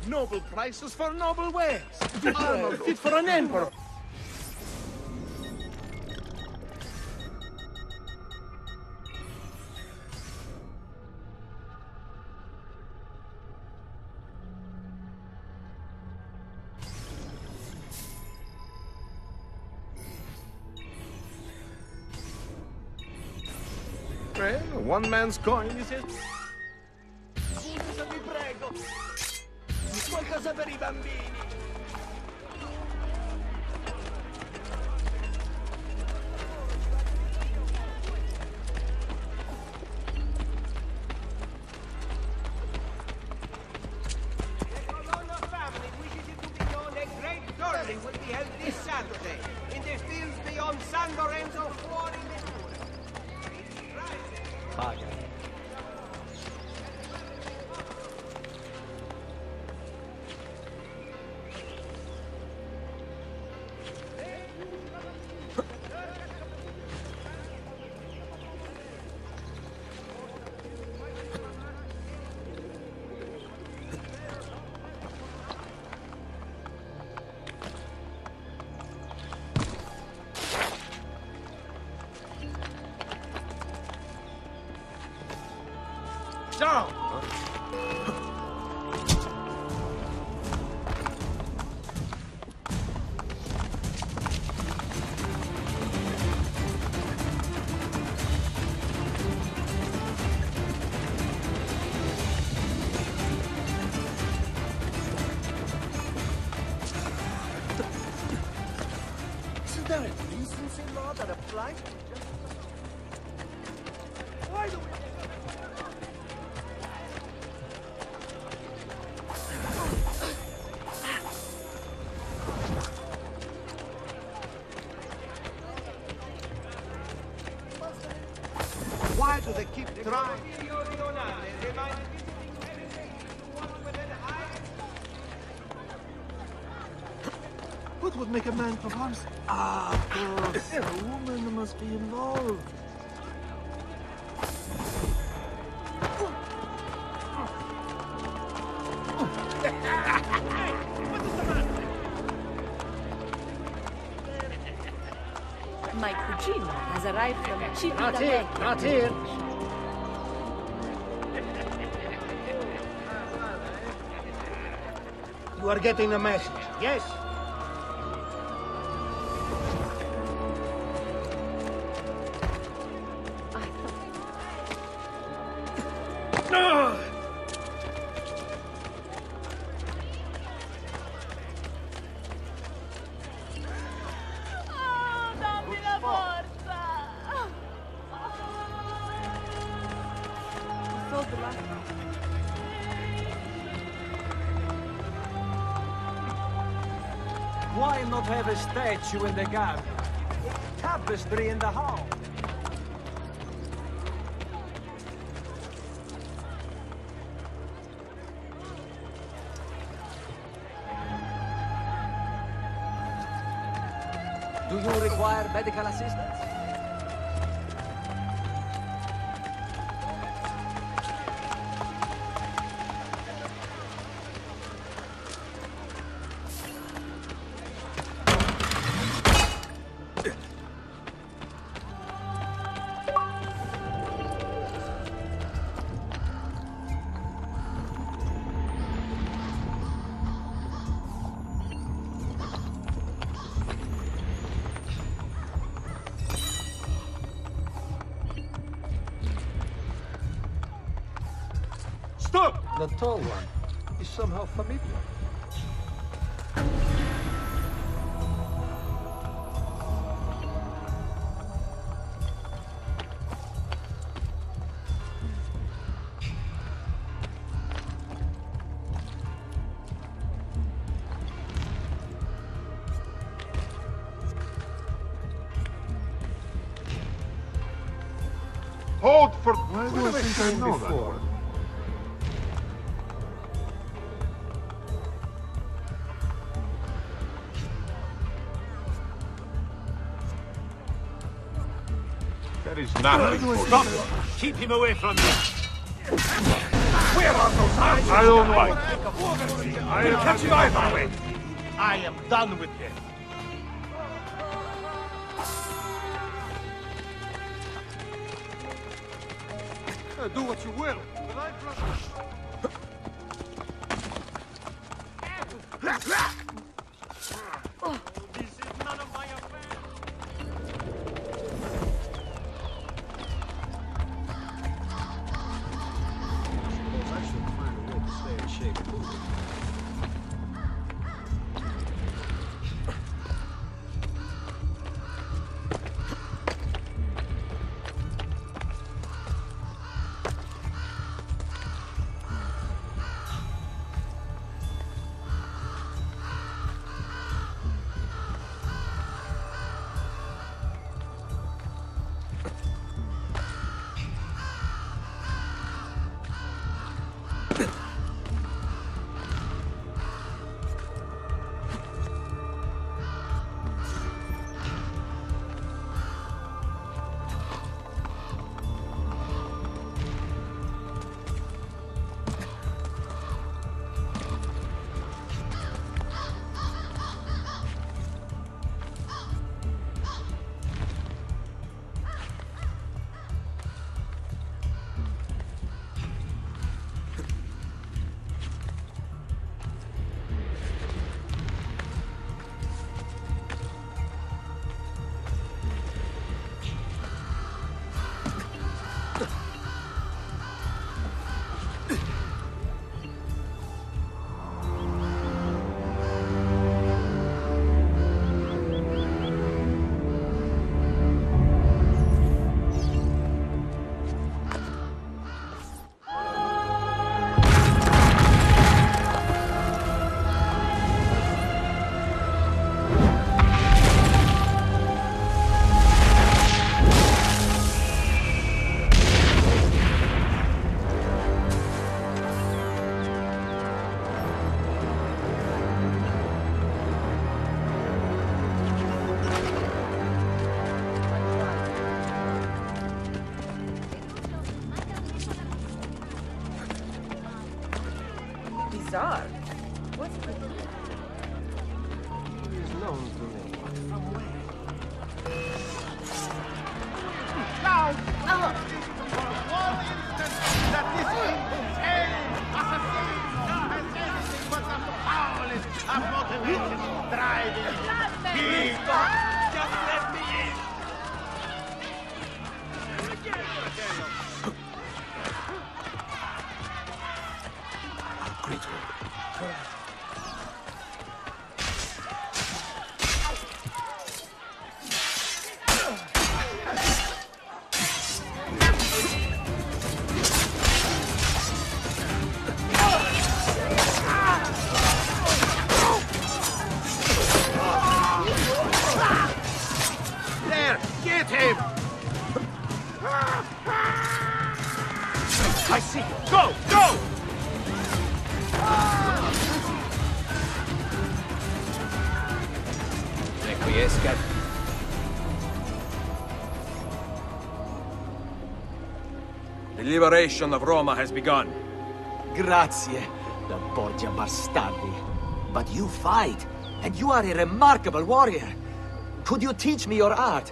Noble prices for noble wares. Armor fit for an emperor. Well, one man's coin is it. Scusa, vi prego. Qualcosa per I bambini. The Colonna family wishes it to be known a great tournament will be held this Saturday in the fields beyond San Lorenzo Fuori di Paga. Down! Is there a decency law that applies to just... Why do we... Why do they keep trying? What would make a man perform? Ah, of course. A woman must be involved. My cugino has arrived from Not here, not here. You are getting the message, yes? dammi la forza! Why not have a statue in the garden? Tapestry in the hall? Do you require medical assistance? Stop! The tall one is somehow familiar. Hold for... Why do I think I know before? That? There is nothing for... Stop! Keep him away from me! Where are those arms? I don't like We'll catch him either way. I am done with them. Do what you will, but I This is none of my affair. I should find a way to stay in shape. Bizarre. What's the He is known to me. From where? Now, for one instant, that this insane assassin has anything but the foulest of motivated driving. Just let me in. Great work. There, get him! I see. Go, go! Requiescat. The liberation of Roma has begun. Grazie, the Borgia Bastardi. But you fight, and you are a remarkable warrior. Could you teach me your art?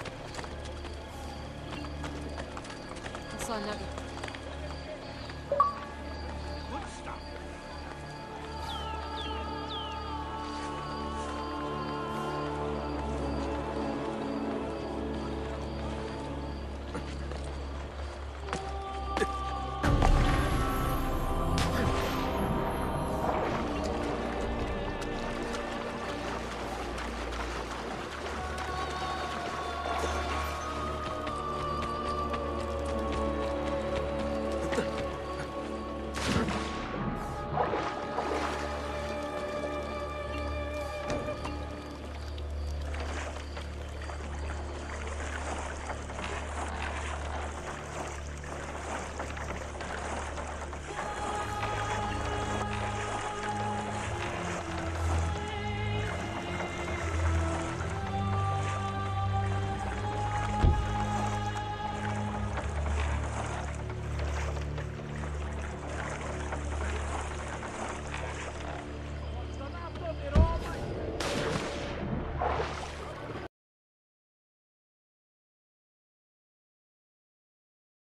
I saw another.